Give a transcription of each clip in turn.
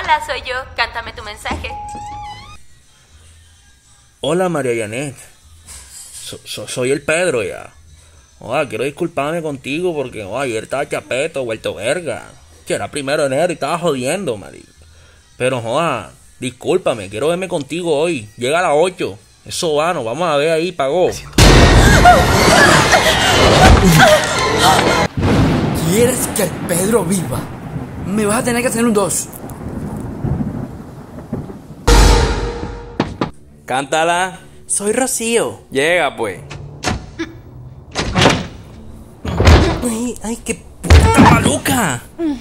Hola, soy yo. Cántame tu mensaje. Hola, María Janet. Soy el Pedro ya. Quiero disculparme contigo porque ayer estaba chapeto, vuelto verga. Que era 1 de enero y estaba jodiendo, marico. Pero discúlpame, quiero verme contigo hoy. Llega a las 8. Eso va, nos vamos a ver ahí, pagó. ¿Quieres que el Pedro viva? Me vas a tener que hacer un 2. Cántala. Soy Rocío. Llega, pues. Ay, qué puta maluca.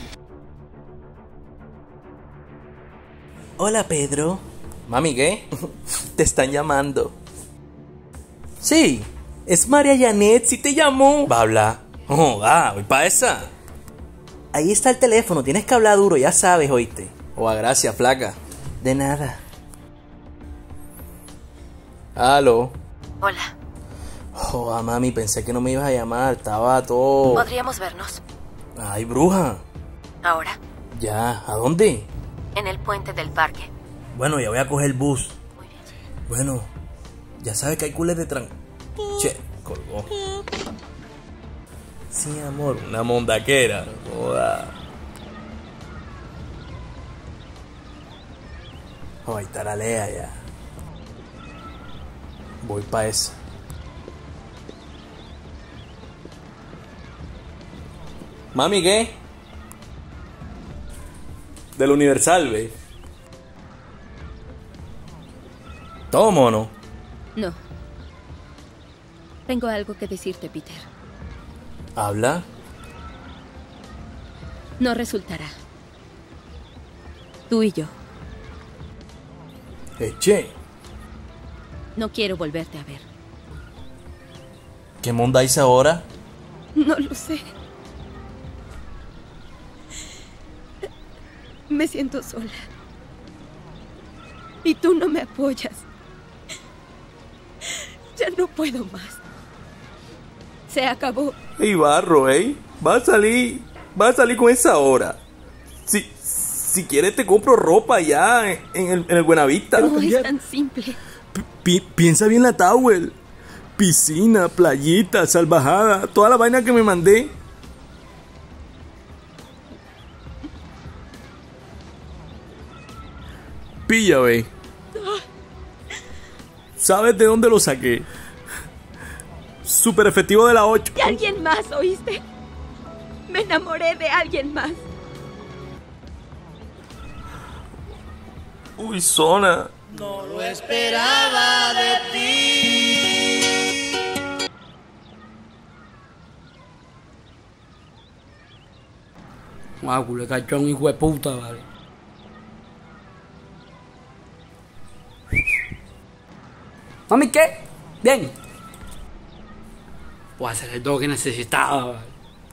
Hola, Pedro. Mami, ¿qué? Te están llamando. Sí, es María Janet, sí te llamó. Va a hablar. Voy pa' esa. Ahí está el teléfono, tienes que hablar duro, ya sabes, oíste. Gracias, flaca. De nada. Aló. Hola. Mami, pensé que no me ibas a llamar, estaba todo... ¿Podríamos vernos? Ay, bruja. Ahora. Ya, ¿a dónde? En el puente del parque. Bueno, ya voy a coger el bus. Muy bien. Bueno, ya sabes que hay cules de Che, colgó. Sí, amor, una mondaquera. Joda. Ahí está la Lea ya. Voy pa' esa. Mami, ¿qué? Del Universal, ve. ¿Todo mono? No. Tengo algo que decirte, Peter. ¿Habla? No resultará. Tú y yo. Che. No quiero volverte a ver. ¿Qué mondáis ahora? No lo sé. Me siento sola. Y tú no me apoyas. Ya no puedo más. Se acabó. Ey, Barro, va a salir con esa hora. Si quieres te compro ropa ya en el Buenavista. No es tan simple. Piensa bien la towel. Piscina, playita, salvajada, toda la vaina que me mandé. Pilla, ve. ¿Sabes de dónde lo saqué? Súper efectivo de la 8. De alguien más, ¿oíste? Me enamoré de alguien más. Uy, Zona. No lo esperaba de ti. Le cachó un hijo de puta, vale. Mami, ¿qué? Bien. Voy a hacer el todo que necesitaba, vale.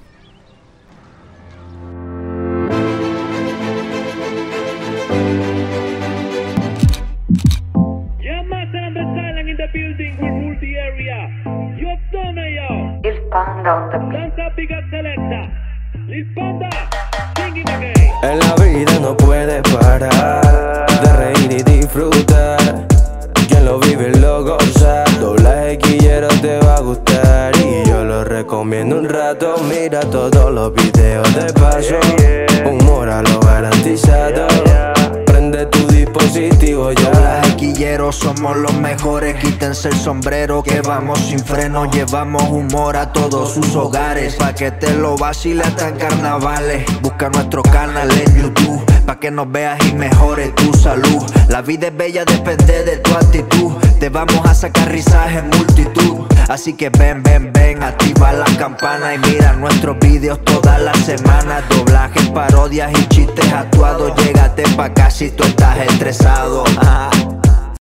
En la vida no puedes parar de reír y disfrutar. Quien lo vive lo goza. Doblaje quillero te va a gustar y yo lo recomiendo un rato. Mira todos los videos de paso. Humor a lo garantizado. Prende tu dispositivo ya. Doblaje quillero, somos los mejores. Quítense el sombrero que vamos sin freno. Llevamos humor a todos sus hogares. Pa' que te lo vacile hasta en carnavales. Busca nuestro canal en YouTube pa' que nos veas y mejore tu salud. La vida es bella, depende de tu actitud. Te vamos a sacar risas en multitud. Así que ven, ven, ven, activa la campana y mira nuestros vídeos todas las semanas. Doblajes, parodias y chistes actuados. Llégate pa' acá si tú estás estresado.